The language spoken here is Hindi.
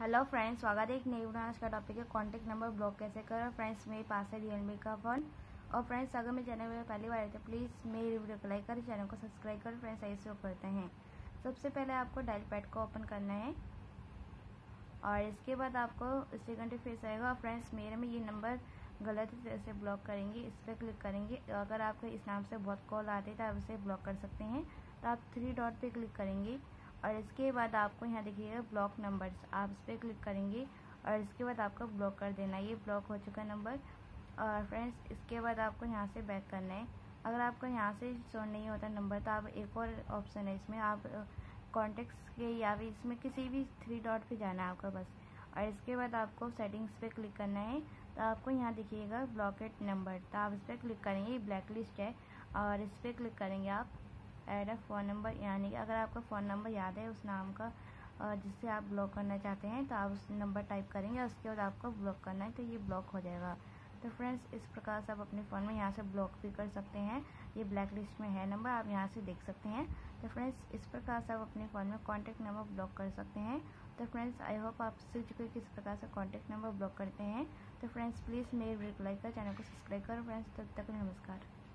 हेलो फ्रेंड्स, स्वागत है एक नई वीडियो। आज का टॉपिक है कॉन्टैक्ट नंबर ब्लॉक कैसे करें। फ्रेंड्स, मेरे पास है रियलमी का फ़ोन। और फ्रेंड्स, अगर मेरे चैनल में पहली बार आए तो प्लीज़ मेरी वीडियो को लाइक करें, चैनल को सब्सक्राइब करें। फ्रेंड्स, आइए शुरू करते हैं। सबसे पहले आपको डायल पैड को ओपन करना है और इसके बाद आपको सेकंड फेस आएगा। फ्रेंड्स, मेरे में ये नंबर गलत है तो इसे ब्लॉक करेंगे, इस पर क्लिक करेंगे। अगर आपको इस नाम से बहुत कॉल आते हैं तो आप इसे ब्लॉक कर सकते हैं। तो आप 3 डॉट पे क्लिक करेंगे और इसके बाद आपको यहाँ देखिएगा ब्लॉक नंबर्स, आप इस पर क्लिक करेंगे और इसके बाद आपको ब्लॉक कर देना है। ये ब्लॉक हो चुका है नंबर। और फ्रेंड्स, इसके बाद आपको यहाँ से बैक करना है। अगर आपको यहाँ से शो नहीं होता नंबर तो आप एक और ऑप्शन है, इसमें आप कॉन्टेक्ट्स के या भी इसमें किसी भी 3 डॉट पे जाना है आपका बस। और इसके बाद आपको सेटिंग्स पे क्लिक करना है। तो आपको यहाँ दिखिएगा ब्लॉकेट नंबर, तो आप इस पर क्लिक करेंगे। ये ब्लैक लिस्ट है और इस पर क्लिक करेंगे आप ऐड अ फ़ोन नंबर, यानी कि अगर आपका फ़ोन नंबर याद है उस नाम का जिससे आप ब्लॉक करना चाहते हैं तो आप उस नंबर टाइप करेंगे और उसके बाद आपको ब्लॉक करना है तो ये ब्लॉक हो जाएगा। तो फ्रेंड्स, इस प्रकार से आप अपने फ़ोन में यहाँ से ब्लॉक भी कर सकते हैं। ये ब्लैक लिस्ट में है नंबर, आप यहाँ से देख सकते हैं। तो फ्रेंड्स, इस प्रकार से आप अपने फ़ोन में कॉन्टैक्ट नंबर ब्लॉक कर सकते हैं। तो फ्रेंड्स, आई होप आप सीख चुके किस प्रकार से कॉन्टैक्ट नंबर ब्लॉक करते हैं। तो फ्रेंड्स, प्लीज़ मेरे वीडियो को लाइक कर, चैनल को सब्सक्राइब करो। फ्रेंड्स, तब तक नमस्कार।